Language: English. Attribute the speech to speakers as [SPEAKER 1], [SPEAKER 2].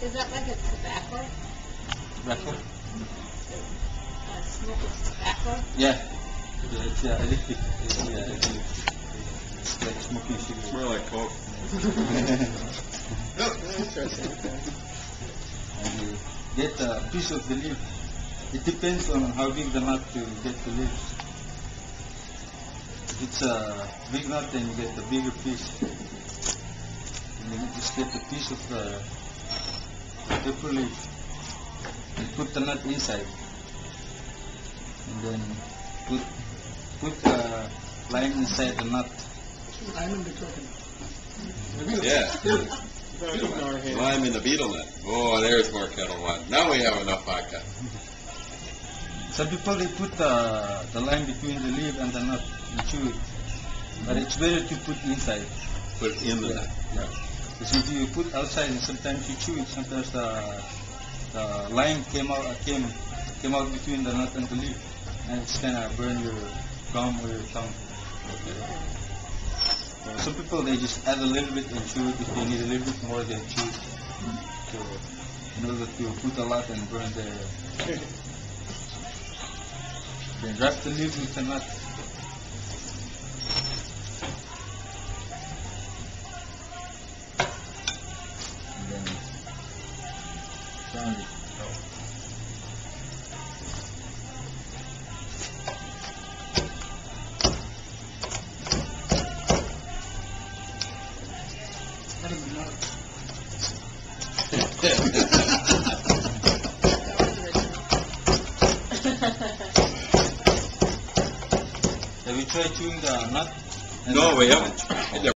[SPEAKER 1] Is that like a tobacco?
[SPEAKER 2] Tobacco?
[SPEAKER 1] Smoking tobacco?
[SPEAKER 2] Yeah. It's addictive. It's like smoking cigarettes.
[SPEAKER 3] Smell like coke.
[SPEAKER 4] Interesting.
[SPEAKER 2] And you get a piece of the leaf. It depends on how big the nut you get the leaves. If it's a big nut, then you get the bigger piece. And then you just get a piece of the pepper leaf and put the nut inside. And then put the lime inside the nut.
[SPEAKER 4] I'm in the coconut.
[SPEAKER 3] Yeah.
[SPEAKER 4] Ignore him.
[SPEAKER 3] Lime in the beetle nut. Oh, there's more Kettle One. Now we have enough vodka.
[SPEAKER 2] Some people they put the lime between the leaf and the nut and chew it. But it's better to put inside.
[SPEAKER 3] Put it in the nut.
[SPEAKER 2] Yeah. Because if you put outside and sometimes you chew it, sometimes the lime came out between the nut and the leaf, and it's gonna burn your gum or your tongue. Some people they just add a little bit and chew it. If they need a little bit more, then chew it. So you know that you put a lot and burn the. Then wrap the leaf with the nut. And then sound it. Have you tried chewing the nut?
[SPEAKER 3] No, we haven't.